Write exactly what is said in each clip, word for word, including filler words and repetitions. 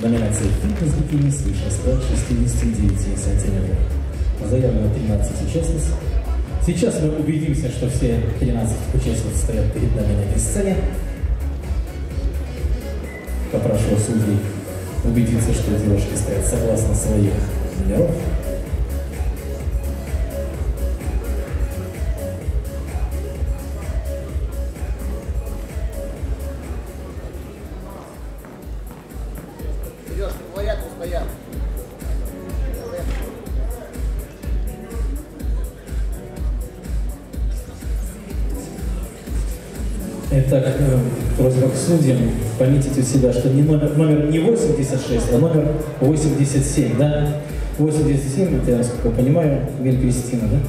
номинации «Фитнес-бикини» свыше ста шестидесяти девяти сантиметров. Заявлено тринадцать участниц. Сейчас мы убедимся, что все тринадцать участниц стоят перед нами на этой сцене. Попрошу судей убедиться, что девушки стоят согласно своих номеров. Итак, просьба к судьям пометить у себя, что не номер, номер не восемьдесят шесть, а номер восемьдесят семь, да? восемьдесят семь, это я, насколько понимаю, Виль Кристина, да?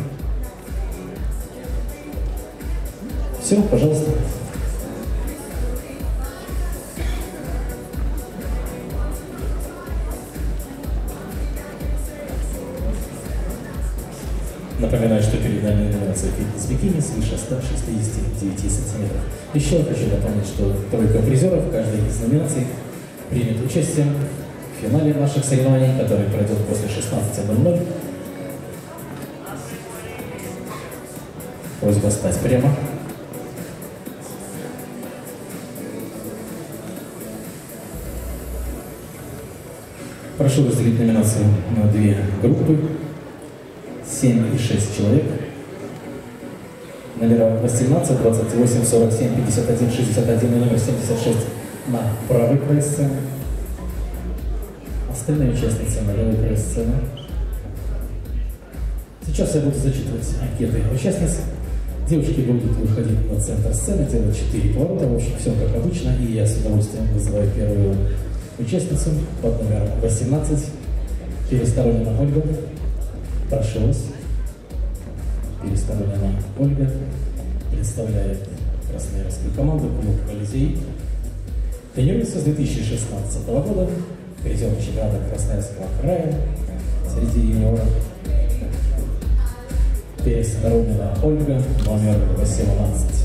Все, пожалуйста. Напоминаю, что перед нами номинация «Фитнес-бикини» свыше ста шестидесяти девяти сантиметров. Еще хочу напомнить, что тройка призеров в каждой из номинаций примет участие в финале наших соревнований, который пройдет после шестнадцати ноль ноль. Просьба стать прямо. Прошу разделить номинацию на две группы. семь и шесть человек. Номера восемнадцать, двадцать восемь, сорок семь, пятьдесят один, шестьдесят один и номер семьдесят шесть на правый край сцены. Остальные участницы на левый край сцены. Сейчас я буду зачитывать анкеты участниц. Девушки будут выходить на центр сцены, делать четыре поворота. В общем, все как обычно. И я с удовольствием вызываю первую участницу под номером восемнадцать. Пересторонина Ольга. Прошу вас. Пересторонина Ольга представляет красноярскую команду клуб «Колизей». Тренируется с две тысячи шестнадцатого года. Призер чемпионата Красноярского края среди юниоров. Пересторонина Ольга, номер восемнадцать.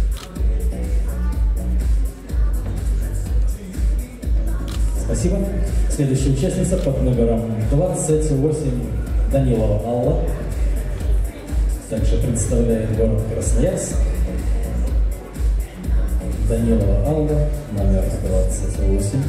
Спасибо. Следующая участница под номером двадцать восемь. Данилова Алла. Также представляет город Красноярск. Данилова Алла, номер двадцать восемь.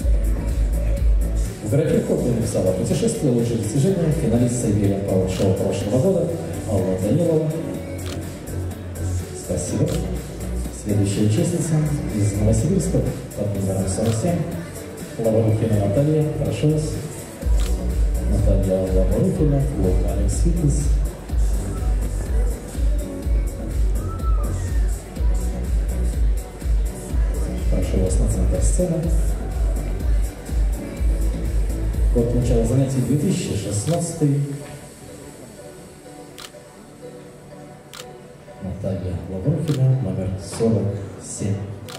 В графе хобби написала «Путешествие. Лучшие достижения» финалист Сибири Пауэр-шоу прошлого года Алла Данилова. Спасибо. Следующая участница из Новосибирска под номером сорок семь. Лаврухина Наталья. Прошу вас. Наталья Лаврухина, клуб Алекс Фитнес. Прошу вас на центр сцены. Год начала занятий две тысячи шестнадцатый. Наталья Лаврухина, номер сорок семь.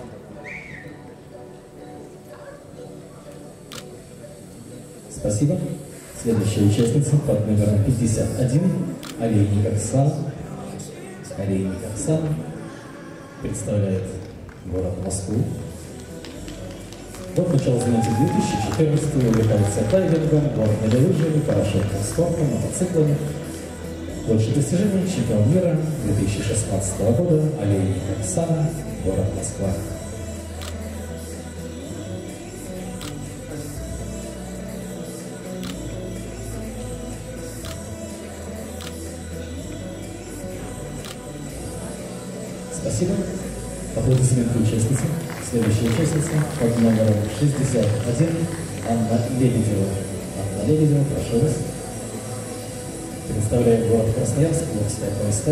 Спасибо. Следующая участница под номером пятьдесят один. Олейник Оксана. Олейник Оксана представляет город Москву. Год начала занятий две тысячи четырнадцатый. Увлекается дайвингом, горными лыжами, парашютным спортом, мотоциклами. Лучшие достижения чемпион мира две тысячи шестнадцатого года. Олейник Оксана, город Москва. Спасибо. Аплодисменты участницы. Следующая участница под номером шестьдесят один. Анна Лебедева. Анна Лебедева, прошу вас. Представляет город Красноярск, клуб «Степ бай степ».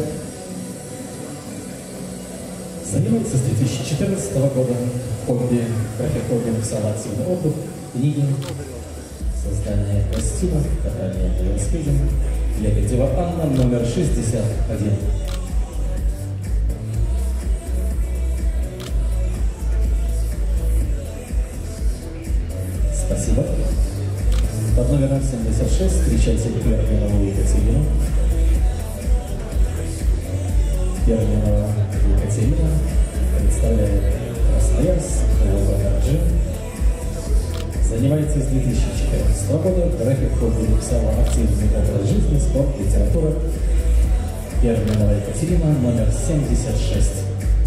Занимается с две тысячи четырнадцатого года. Хобби, график хобби написала «Активный отдых», книги, создание костюмов, катание на велосипеде. Лебедева Анна, номер шестьдесят один. Спасибо. Под номером семьдесят шесть встречайте Перминову Екатерину. Перминова Екатерина представляет Красноярск, Волгоград. Занимается с две тысячи четырнадцатого года. График хобби написала активный образ жизни, спорт, литература. Первая Екатерина, номер семьдесят шесть.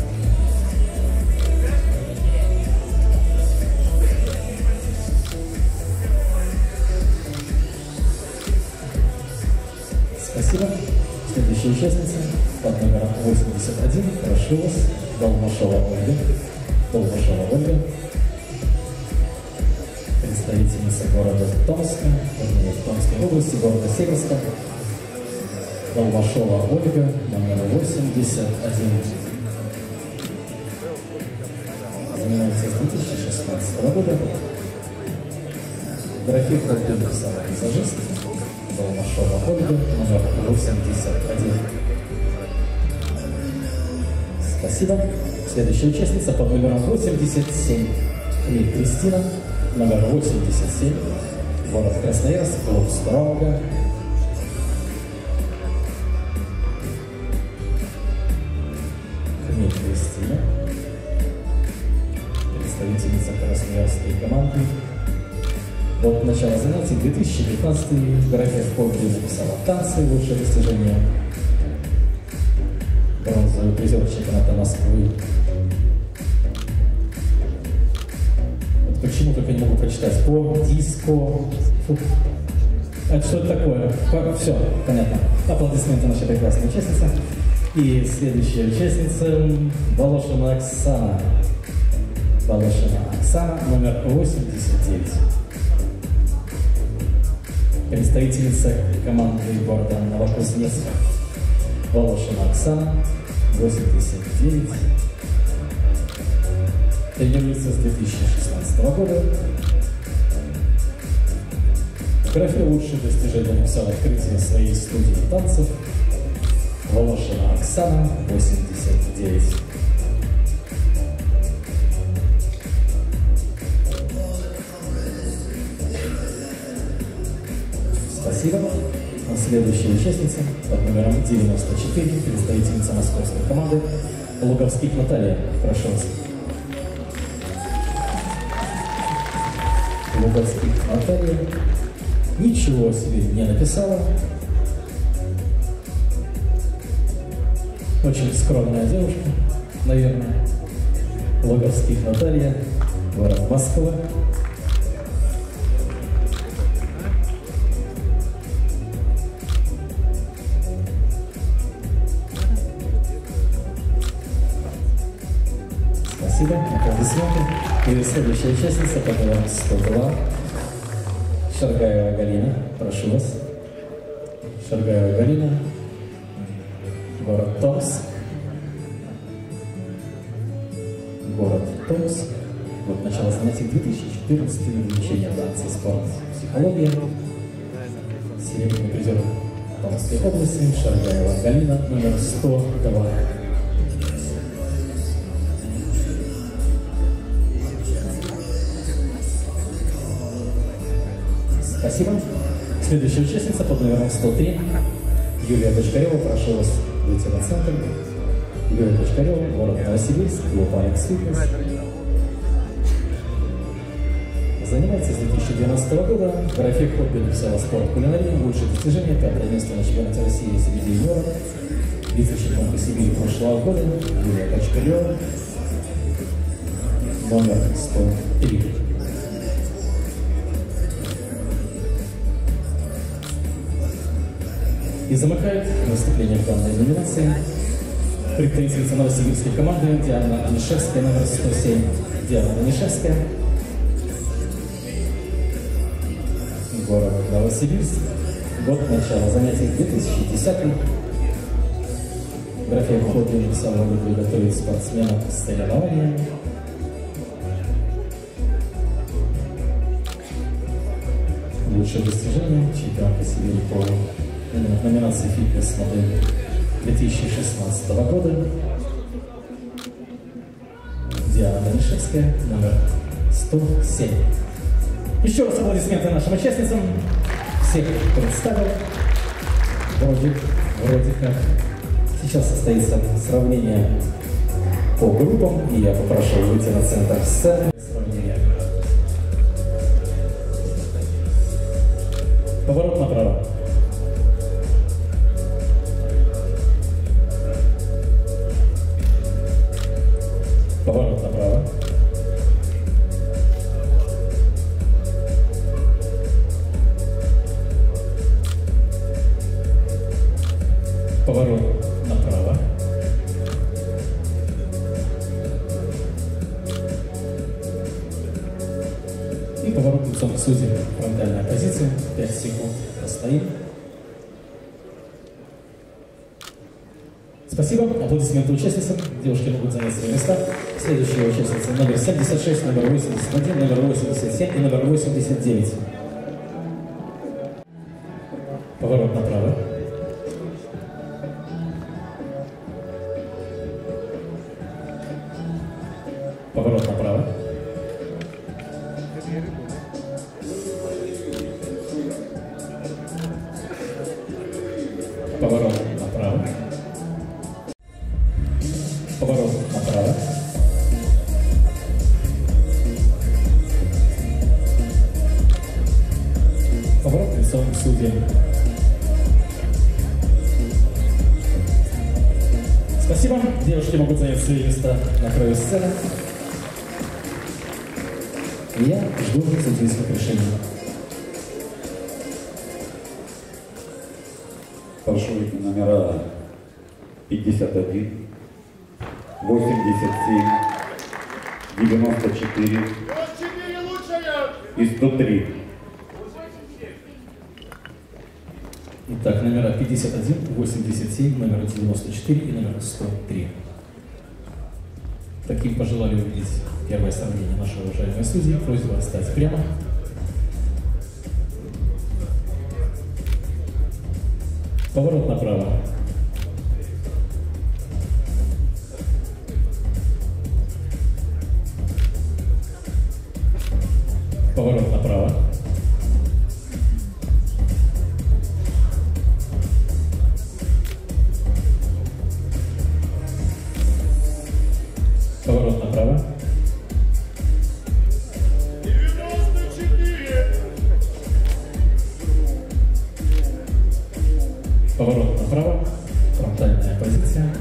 Спасибо. Следующая участница под номером восемьдесят один. Прошу вас, Долмашова Ольга. Долмашова Ольга. Представительница города Томска, Томской области, города Северска. Долмашова Ольга, номер восемьдесят один. Занимается с две тысячи шестнадцатого года. График хобби написала визажист. Долмашова Ольга, номер восемьдесят один. Спасибо. Следующая участница под номером восемьдесят семь. Хмель Кристина, номер восемьдесят семь. Город Красноярск, клуб Строго. Хмель Кристина, представительница красноярской команды. До начала занятий две тысячи пятнадцатый график хобби написала танцы, лучшее достижение. Бронзовый призер чемпионата Москвы. Вот почему только не могу прочитать. По диско. Фу. Это что это такое? Все, понятно. Аплодисменты нашей прекрасной участницы. И следующая участница Волошина Оксана. Волошина Оксана, номер восемьдесят девять. Представительница команды города Новокузнецка. Волошина Оксана, восемьдесят девять. Тренируется с две тысячи шестнадцатого года. В графе лучшие достижения написала открытие своей студии танцев. Волошина Оксана, восемьдесят девять. Спасибо. Следующая участница под номером девяносто четыре, представительница московской команды Луговских Наталья. Прошу вас. Луговских Наталья ничего себе не написала. Очень скромная девушка, наверное. Луговских Наталья, город Москва. Спасибо, аплодисменты. И следующая участница под номером сто два. Шаргаева Галина, прошу вас. Шаргаева Галина, город Томск. Город Томск. Год начала занятий две тысячи четырнадцатый, обучение танца, спорт, психология. Серебряный призер Томской области. Шаргаева Галина, номер сто два. Спасибо. Следующая участница под номером сто три. Юлия Бочкарева, прошу вас выйти на центр. Юлия Бочкарева, город Новосибирск, клуб Алекс Фитнес. Занимается с две тысячи двенадцатого года. График хобби написала спорт, кулинария, лучшие достижения, пятое место на чемпионате России среди юниоров. Вице-чемпионка Сибири прошлого года. Юлия Бочкарева, номер сто три. И замыкает выступление в данной номинации представительница новосибирской команды Диана Анишевская, номер сто семь. Диана Анишевская, город Новосибирск, год начала занятий две тысячи десятый. График хобби написала любви готовить спортсмена к соревнованиям. Лучшее достижение чемпионка Сибири по номинации «Фитнес-модель» две тысячи шестнадцатого года. Диана Данишевская, номер сто семь. Еще раз аплодисменты нашим участницам. Всех представил. Вроде, вроде как. Сейчас состоится сравнение по группам, и я попрошу выйти на центр сцены. Сравнение. поворот лицом к судьям. Фронтальная позиция. пять секунд. Стоим. Спасибо. Аплодисменты участницам. Девушки могут занять свои места. Следующая участница номер семьдесят шесть, номер восемьдесят один, номер восемьдесят семь и номер восемьдесят девять. Поворот направо. Поворот направо. Поворот направо. Поворот направо. Поворот лицом к судьям. Спасибо. Девушки могут занять свои места на краю сцены. Я жду судейских решений. Прошу номера пятьдесят один, восемьдесят семь, девяносто четыре и сто три. Итак, номера пятьдесят один, восемьдесят семь, номер девяносто четыре и номер сто три. Таким пожелали увидеть первое сравнение нашего уважаемой судьи. Просьба стать прямо. Поворот направо. Поворот направо. Поворот направо. Поворот направо. Фронтальная позиция.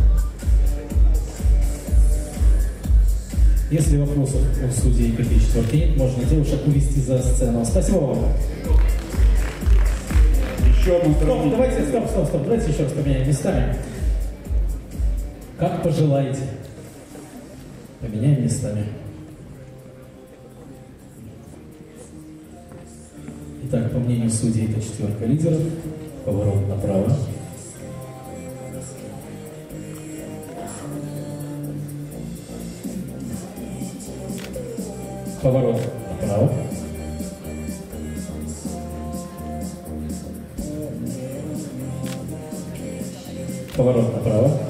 Если вопросов у судей пятой четверки нет, можно девушек увести за сцену. Спасибо вам. Еще одно Стоп, давайте, стоп, стоп, стоп. Давайте еще раз поменяем местами. Как пожелаете. Поменяем местами. Итак, по мнению судей, это четверка лидеров. Поворот направо. Поворот направо. Поворот направо.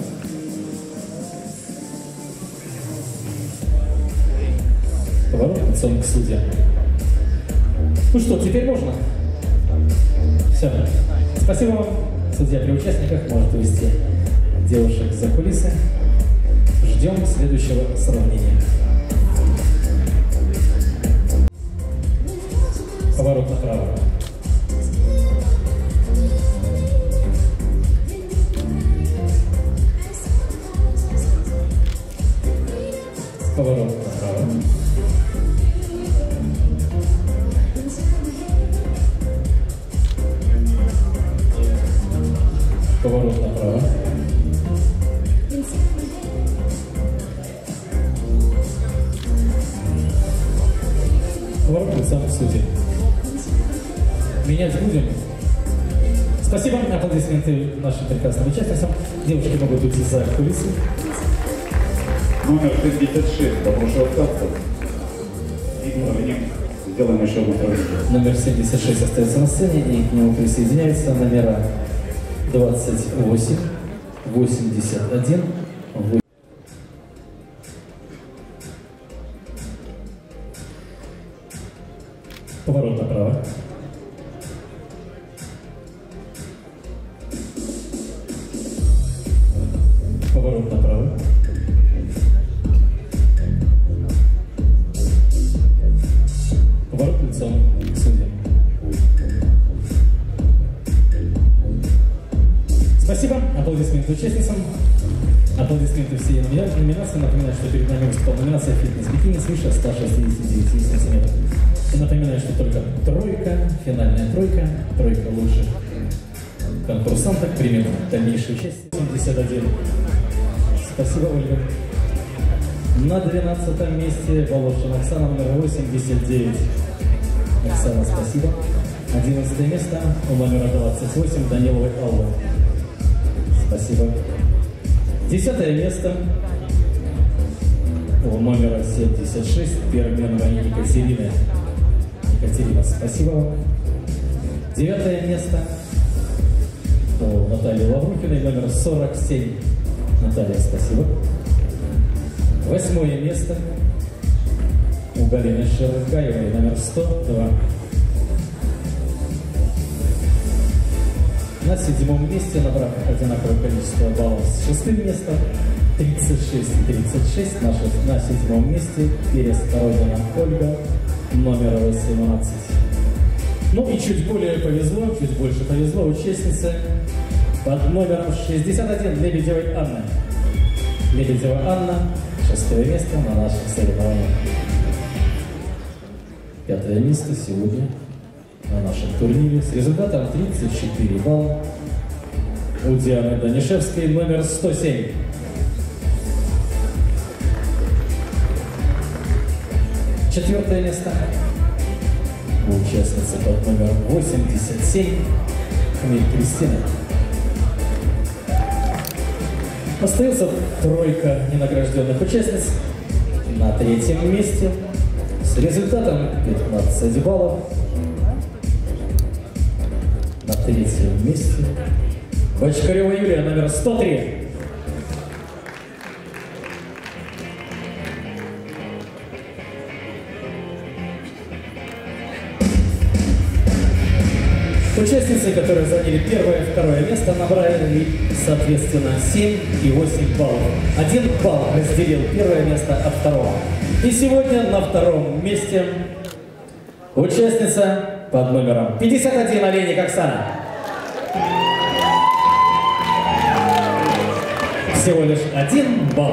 Поворот лицом к судьям. Ну что, теперь можно? Все. Спасибо вам. Судья при участниках может увести девушек за кулисы. Ждем следующего сравнения. Поворот направо. Поворот направо. Поворот направо. Поворот лицом к судье. Менять будем. Спасибо. Аплодисменты нашим прекрасным участницам. Девушки могут уйти за кулисы. Номер шестьдесят шесть. Попрошу остаться. И сделаем еще одну сравнение. Номер семьдесят шесть остается на сцене, и к нему присоединяются номера двадцать восемь, восемьдесят один, поворот направо. Поворот направо. Поворот лицом к судьям. Спасибо. Аплодисменты участницам. Аплодисменты всей номинации. Напоминаю, что перед нами выступала номинация «Фитнес-бикини» свыше ста шестидесяти девяти сантиметров. И напоминаю, что только тройка, финальная тройка, тройка лучших конкурсанток примет дальнейшее участие. семьдесят один. Спасибо, Ольга. На двенадцатом месте Волошина Оксана, номер восемьдесят девять. Оксана, спасибо. Одиннадцатое место у номера двадцать восемь Даниловой Аллы. Спасибо. Десятое место у номера семьдесят шесть Перменова Екатерина. Екатерина, спасибо вам. Девятое место у Натальи Лаврухиной, номер сорок семь. Наталья, спасибо. Восьмое место у Галины Шергаевой, номер сто два. На седьмом месте, набрав одинаковое количество баллов с шестым местом, тридцать шесть и тридцать шесть, на, на седьмом месте Перес-Коровина Ольга, номер восемнадцать. Ну и чуть более повезло, чуть больше повезло участнице под номером шестьдесят один Лебедевой Анны. Лебедева Анна, шестое место на наших соревнованиях. Пятое место сегодня на нашем турнире с результатом тридцать четыре балла у Дианы Данишевской, номер сто семь. Четвертое место у участницы под номером восемьдесят семь Хмель Кристина. Остается тройка ненагражденных участниц на третьем месте с результатом пятнадцать баллов. На третьем месте Бочкарева Юлия, номер сто три. Участницы, которые заняли первое и второе место, набрали, соответственно, семь и восемь баллов. Один балл разделил первое место от второго. И сегодня на втором месте участница под номером пятьдесят один Олейник Оксана. Всего лишь один балл.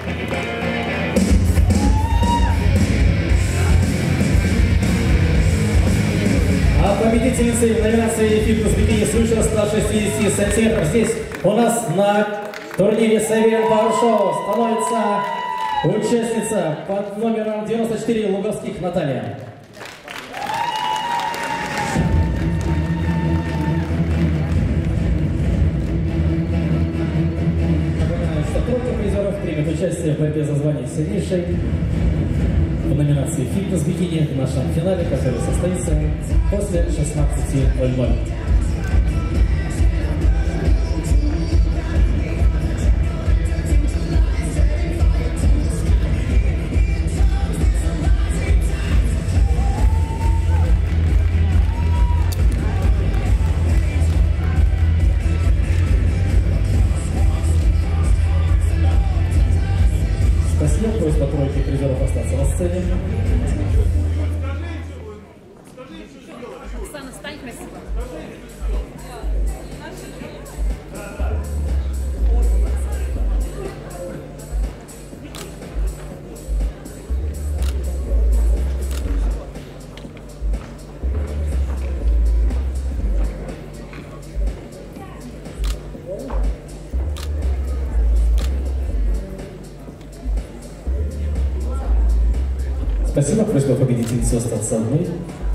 А победительницей в номинации «Фитнес-бикини» свыше ста шестидесяти сантиметров здесь у нас на турнире Савиан Power Show становится участница под номером девяносто четыре Луговских Наталья. Напоминаю, что тройка призеров примет участие в борьбе за звание сильнейшей в номинации «Фитнес-бикини» в нашем финале, который состоится после шестнадцати ноль-ноль. Спасибо, просьба тройки призеров остаться на сцене. Оксана, стань красиво. Спасибо, просьба победительницы остаться одной.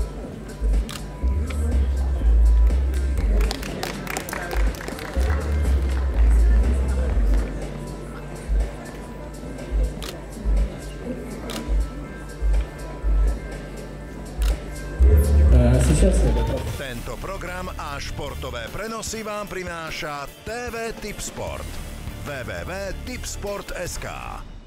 Tento program a športové prenosy vám prináša té vé Tipsport. w w w bodka tipsport bodka es ká